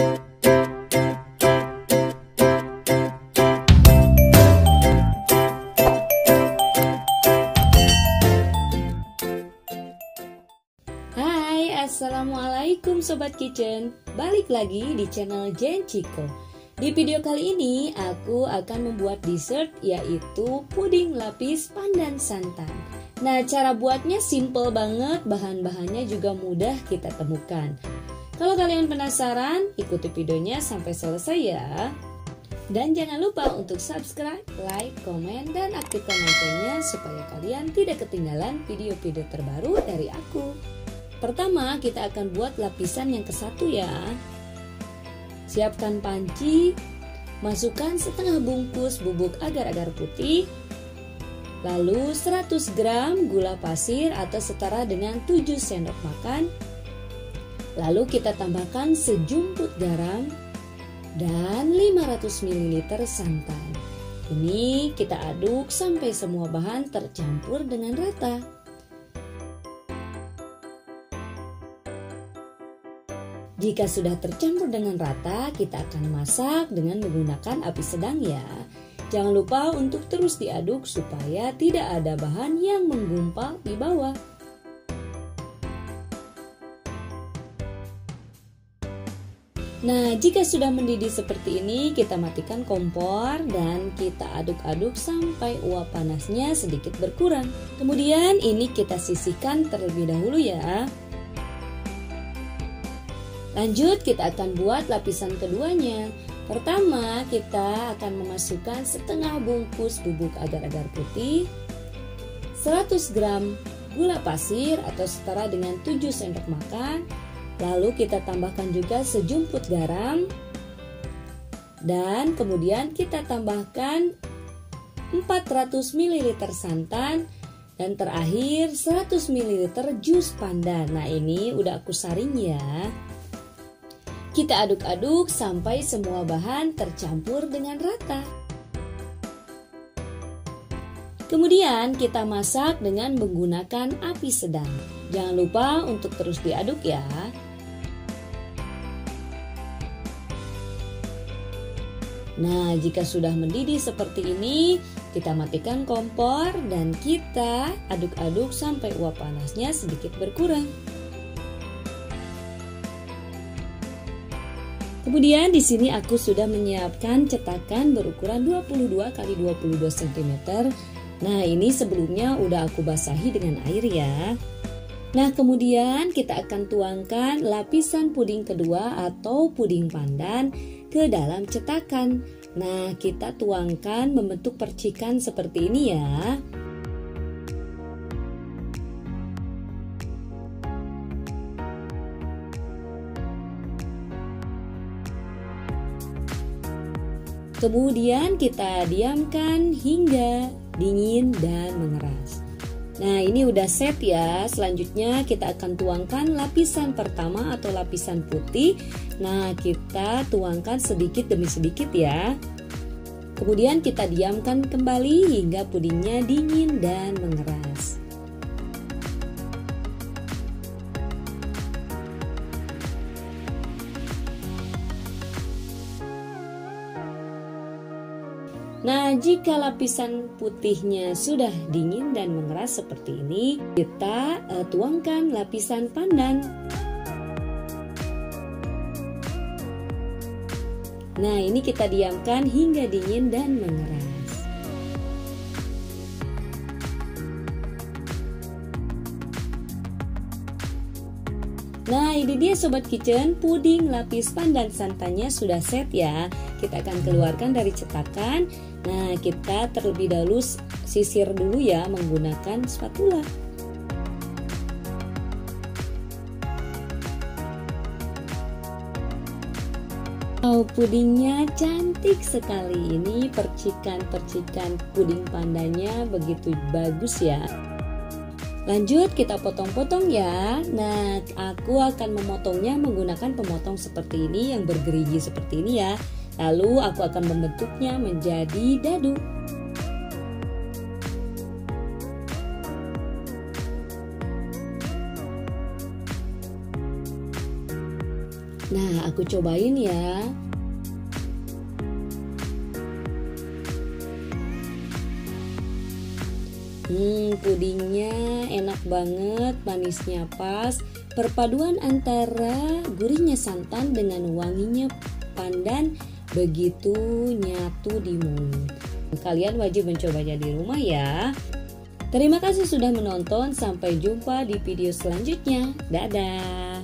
Hai, assalamualaikum Sobat Kitchen. Balik lagi di channel Jen Chico. Di video kali ini aku akan membuat dessert, yaitu puding lapis pandan santan. Nah, cara buatnya simple banget, bahan-bahannya juga mudah kita temukan. Kalau kalian penasaran, ikuti videonya sampai selesai ya. Dan jangan lupa untuk subscribe, like, komen, dan aktifkan loncengnya supaya kalian tidak ketinggalan video-video terbaru dari aku. Pertama, kita akan buat lapisan yang ke-1 ya. Siapkan panci, masukkan setengah bungkus bubuk agar-agar putih, lalu 100 gram gula pasir atau setara dengan 7 sendok makan. Lalu kita tambahkan sejumput garam dan 500 ml santan. Ini kita aduk sampai semua bahan tercampur dengan rata. Jika sudah tercampur dengan rata, kita akan masak dengan menggunakan api sedang ya. Jangan lupa untuk terus diaduk supaya tidak ada bahan yang menggumpal di bawah. Nah, jika sudah mendidih seperti ini, kita matikan kompor dan kita aduk-aduk sampai uap panasnya sedikit berkurang. Kemudian ini kita sisihkan terlebih dahulu ya. Lanjut, kita akan buat lapisan keduanya. Pertama, kita akan memasukkan setengah bungkus bubuk agar-agar putih, 100 gram gula pasir atau setara dengan 7 sendok makan. Lalu kita tambahkan juga sejumput garam. Dan kemudian kita tambahkan 400 ml santan. Dan terakhir 100 ml jus pandan. Nah, ini udah aku saring ya. Kita aduk-aduk sampai semua bahan tercampur dengan rata. Kemudian kita masak dengan menggunakan api sedang. Jangan lupa untuk terus diaduk ya. Nah, jika sudah mendidih seperti ini, kita matikan kompor dan kita aduk-aduk sampai uap panasnya sedikit berkurang. Kemudian di sini aku sudah menyiapkan cetakan berukuran 22 x 22 cm. Nah, ini sebelumnya udah aku basahi dengan air ya. Nah, kemudian kita akan tuangkan lapisan puding kedua atau puding pandan ke dalam cetakan. Nah, kita tuangkan membentuk percikan seperti ini ya. Kemudian kita diamkan hingga dingin dan mengeras. Nah, ini udah set ya. Selanjutnya kita akan tuangkan lapisan pertama atau lapisan putih. Nah, kita tuangkan sedikit demi sedikit ya. Kemudian kita diamkan kembali hingga pudingnya dingin dan mengeras. Nah, jika lapisan putihnya sudah dingin dan mengeras seperti ini, kita tuangkan lapisan pandan. Nah, ini kita diamkan hingga dingin dan mengeras. Nah, ini dia Sobat Kitchen, puding lapis pandan santannya sudah set ya. Kita akan keluarkan dari cetakan. Nah, kita terlebih dahulu sisir dulu ya menggunakan spatula. Oh, pudingnya cantik sekali. Ini percikan-percikan puding pandannya begitu bagus ya. Lanjut kita potong-potong ya. Nah, aku akan memotongnya menggunakan pemotong seperti ini yang bergerigi seperti ini ya. Lalu aku akan membentuknya menjadi dadu. Nah, aku cobain ya. Pudingnya enak banget, manisnya pas. Perpaduan antara gurihnya santan dengan wanginya pandan begitu nyatu di mulut. Kalian wajib mencobanya di rumah ya. Terima kasih sudah menonton, sampai jumpa di video selanjutnya. Dadah.